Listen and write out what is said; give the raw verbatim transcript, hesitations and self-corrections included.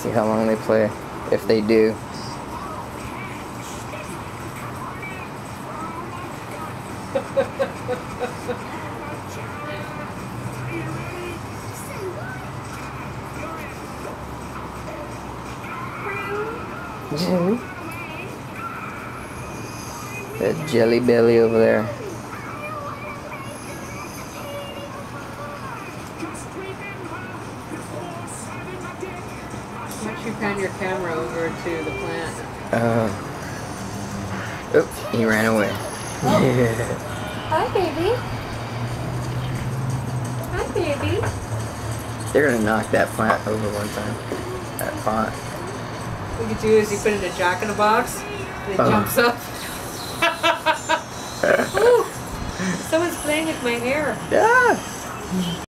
See how long they play, if they do. Jelly. That jelly belly over there. Why don't you pan your camera over to the plant? Uh, oops, he ran away. Oh. Yeah. Hi, baby. Hi, baby. They're gonna knock that plant over one time. That pot. What you could do is you put it in a jack in a box, and it Oh. jumps up. Ooh, someone's playing with my hair. Yeah.